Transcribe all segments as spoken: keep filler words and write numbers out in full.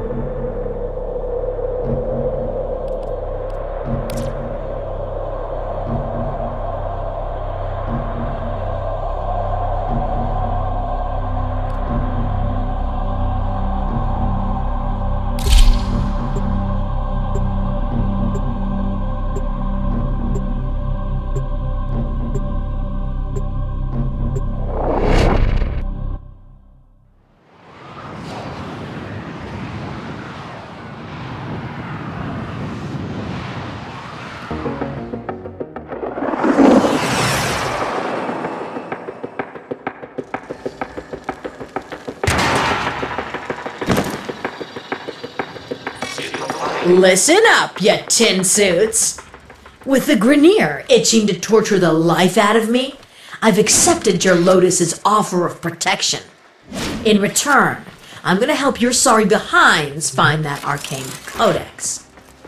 Listen up, you tin suits. With the Grineer itching to torture the life out of me, I've accepted your Lotus's offer of protection. In return, I'm gonna help your sorry behinds find that arcane codex.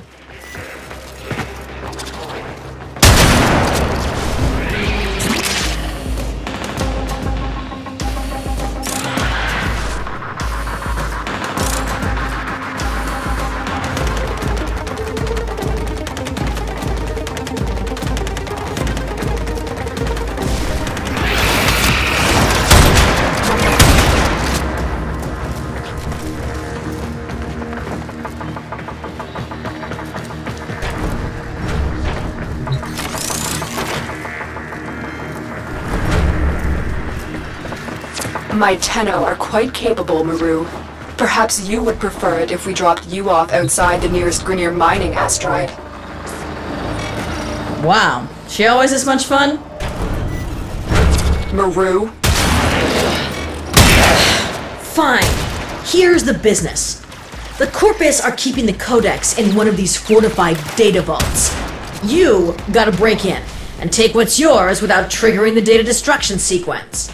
My Tenno are quite capable, Maru. Perhaps you would prefer it if we dropped you off outside the nearest Grineer mining asteroid. Wow, she always this much fun? Maru? Fine. Here's the business. The Corpus are keeping the codex in one of these fortified data vaults. You gotta break in and take what's yours without triggering the data destruction sequence.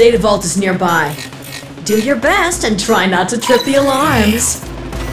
data vault is nearby. Do your best and try not to trip the alarms.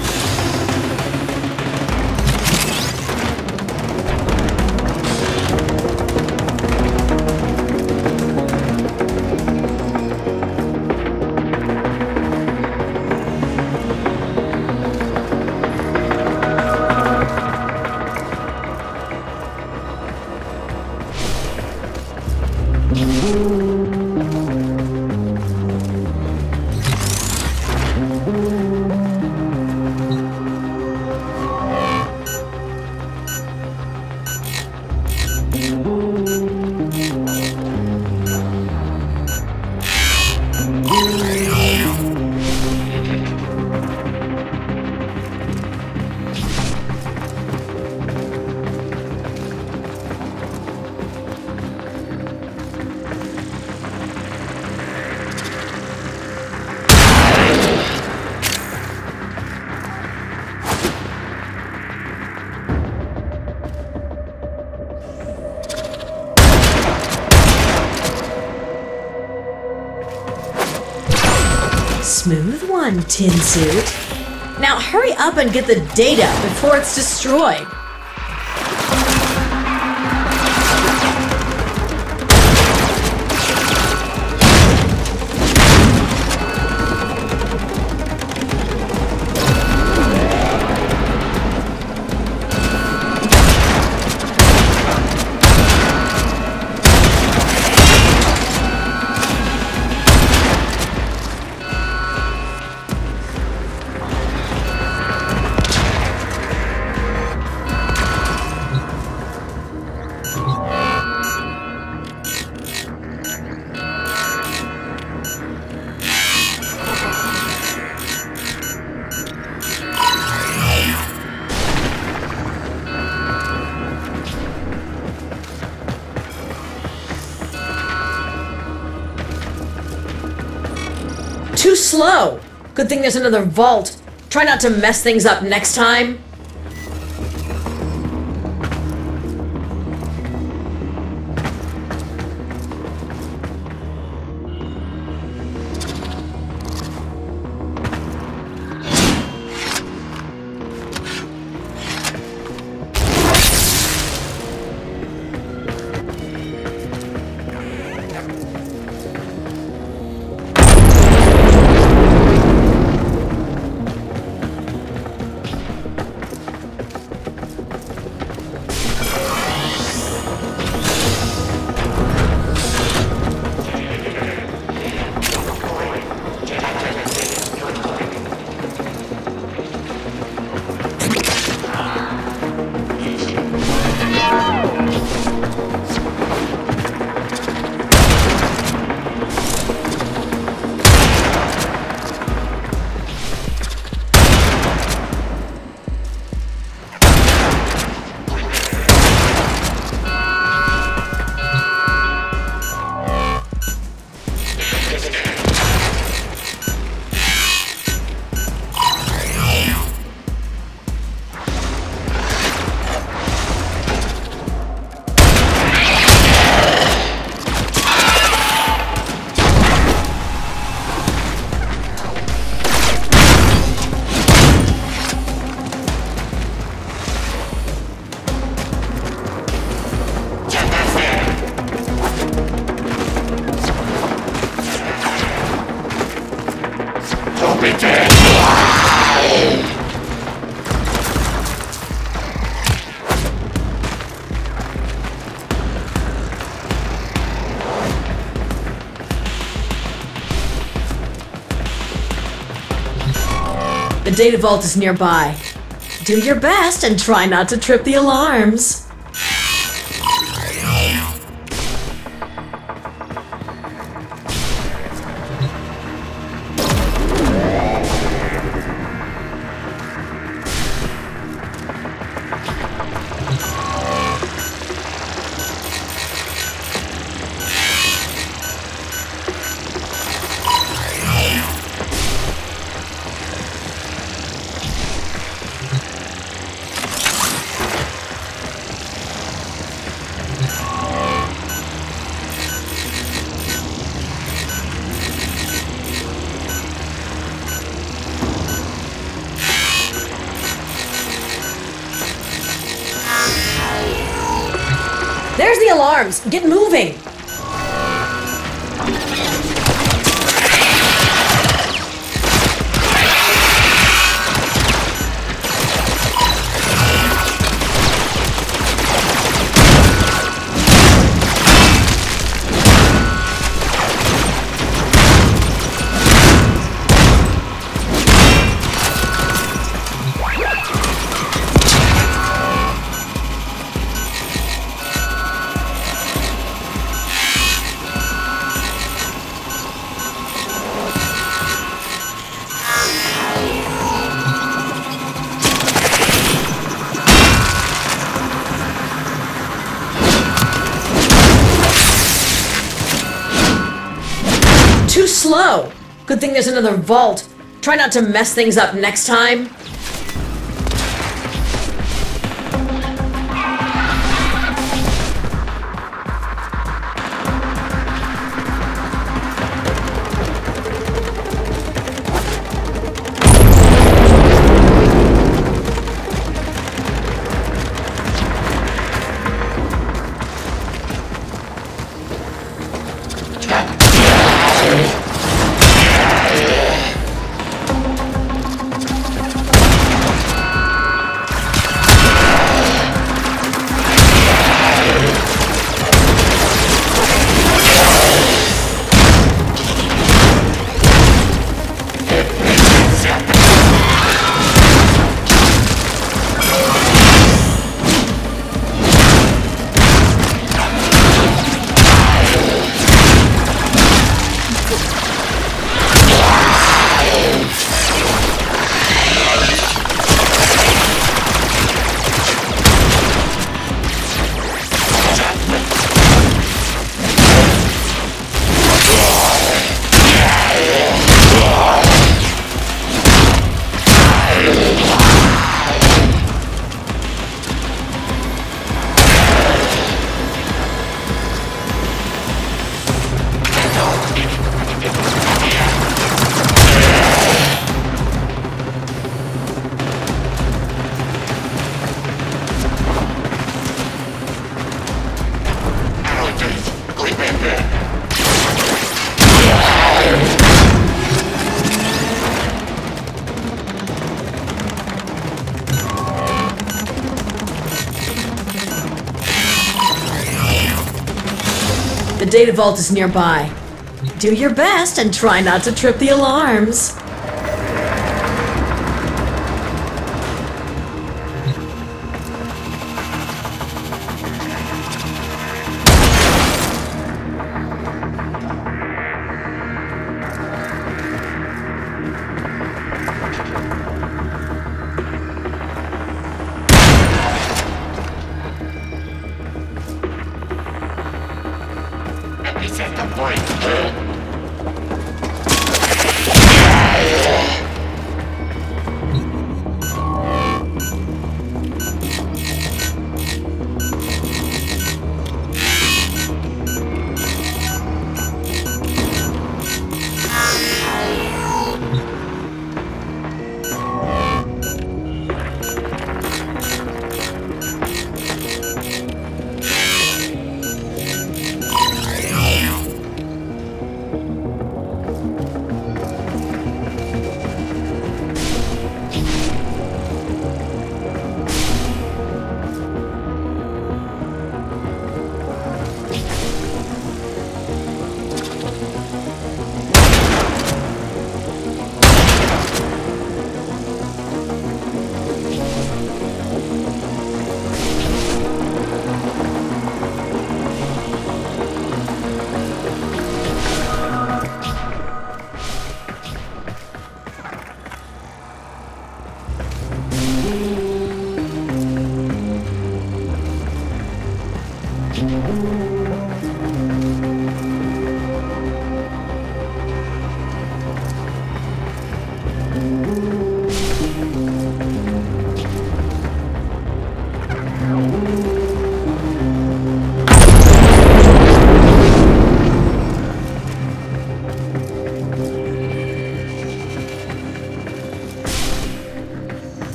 Smooth one, Tin Suit. Now hurry up and get the data before it's destroyed. Too slow! Good thing there's another vault. Try not to mess things up next time. The data vault is nearby. Do your best and try not to trip the alarms. There's the alarms! Get moving! Too slow! Good thing there's another vault. Try not to mess things up next time. The data vault is nearby. Do your best and try not to trip the alarms. Set the point.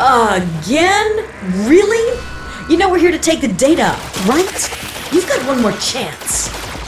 Again? Really? You know we're here to take the data, right? You've got one more chance.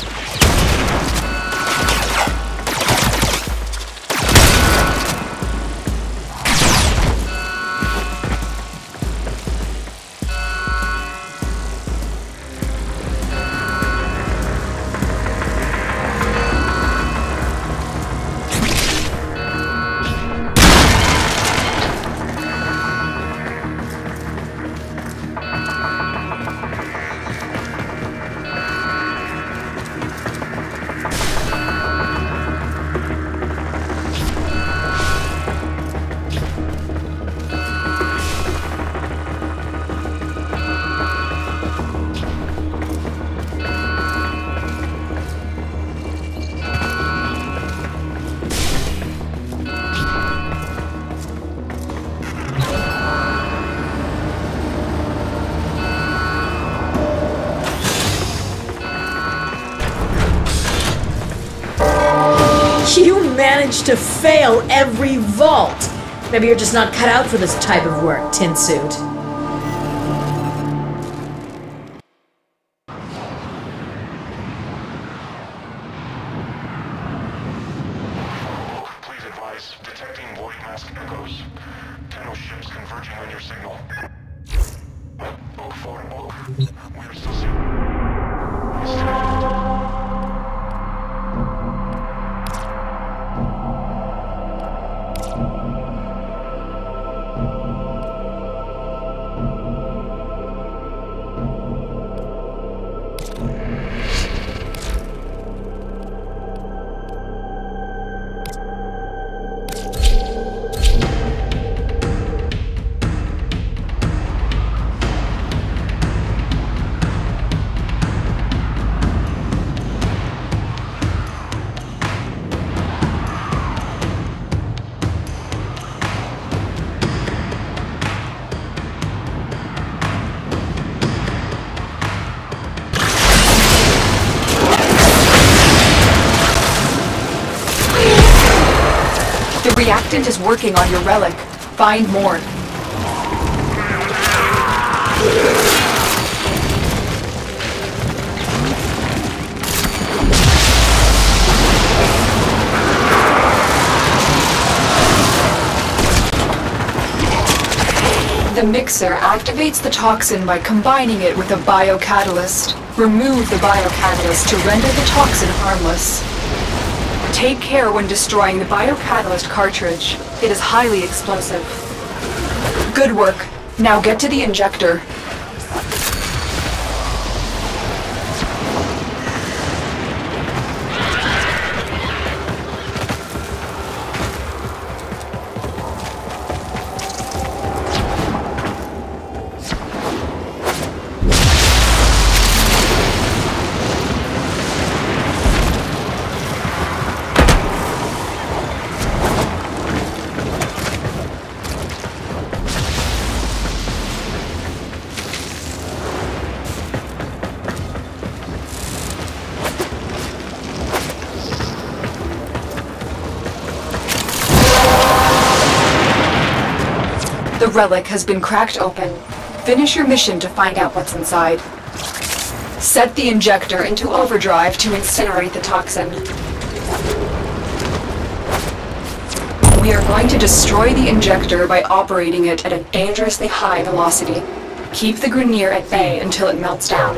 You managed to fail every vault! Maybe you're just not cut out for this type of work, Tin Suit. Please advise, detecting void mask echoes. Tenno ships converging on your signal. Move forward, move. We are still seeing... The reactant is working on your relic. Find more. The mixer activates the toxin by combining it with a biocatalyst. Remove the biocatalyst to render the toxin harmless. Take care when destroying the biocatalyst cartridge. It is highly explosive. Good work. Now get to the injector. The relic has been cracked open. Finish your mission to find out what's inside. Set the injector into overdrive to incinerate the toxin. We are going to destroy the injector by operating it at a dangerously high velocity. Keep the Grineer at bay until it melts down.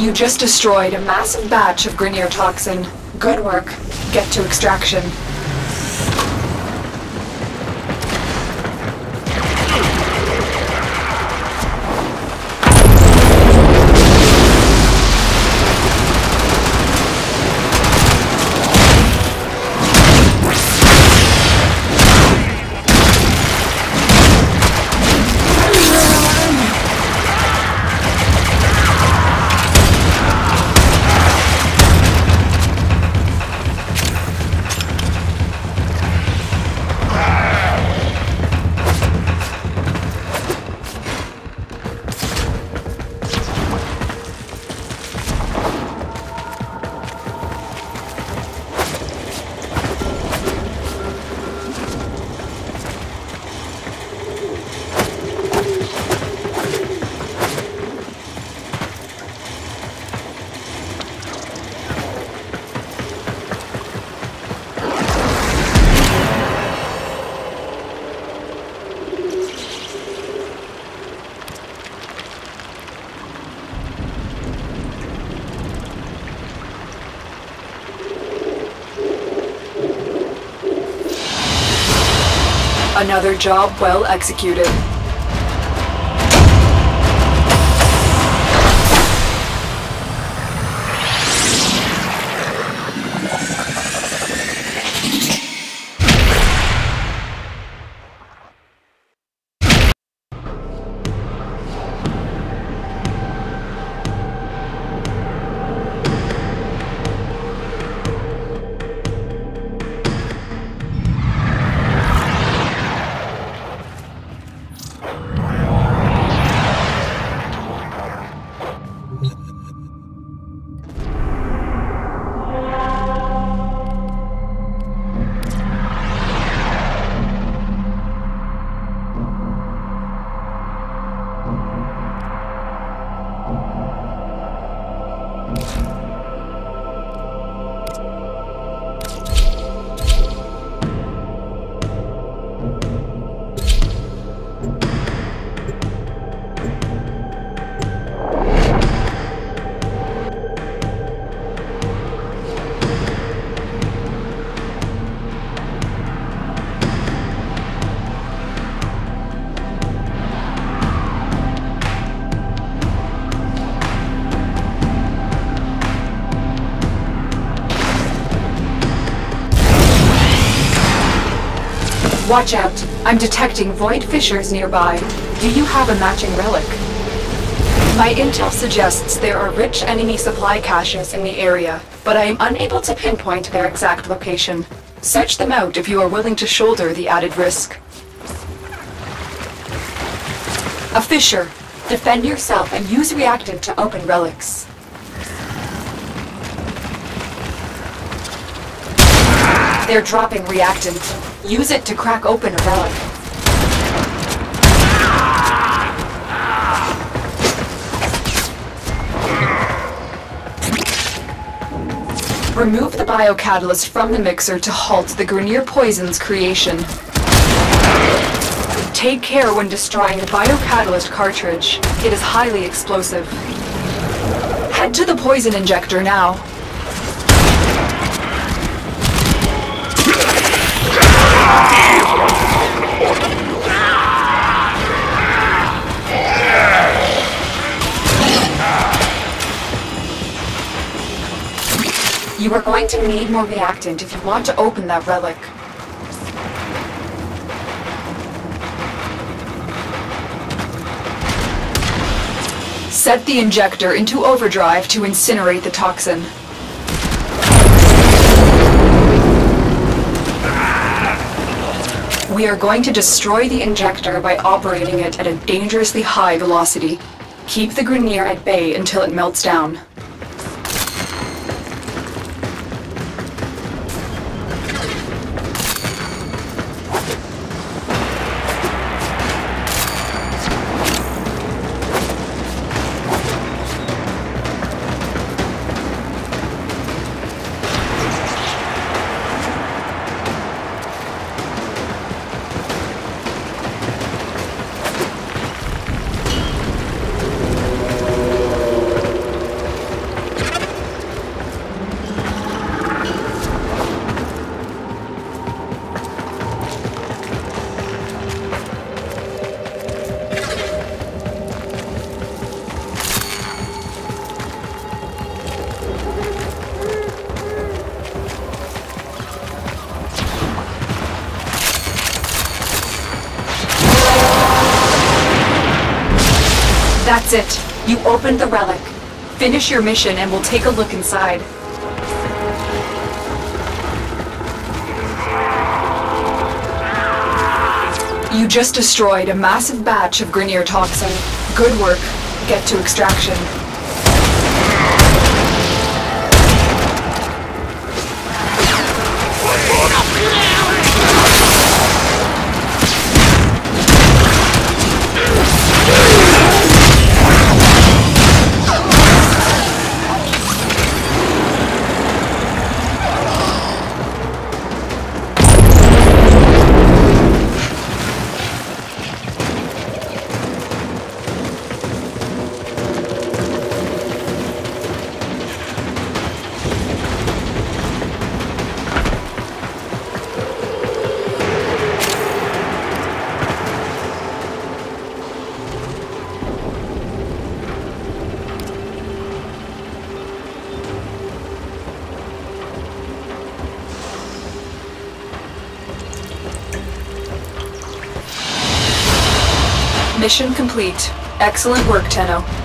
You just destroyed a massive batch of Grineer toxin. Good work. Get to extraction. Another job well executed. Watch out! I'm detecting void fissures nearby. Do you have a matching relic? My intel suggests there are rich enemy supply caches in the area, but I am unable to pinpoint their exact location. Search them out if you are willing to shoulder the added risk. A fissure. Defend yourself and use reactant to open relics. They're dropping reactant. Use it to crack open a relic. Remove the biocatalyst from the mixer to halt the Grineer poison's creation. Take care when destroying the biocatalyst cartridge. It is highly explosive. Head to the poison injector now. You are going to need more reactant if you want to open that relic. Set the injector into overdrive to incinerate the toxin. We are going to destroy the injector by operating it at a dangerously high velocity. Keep the Grineer at bay until it melts down. That's it. You opened the relic. Finish your mission and we'll take a look inside. You just destroyed a massive batch of Grineer toxin. Good work. Get to extraction. Mission complete. Excellent work, Tenno.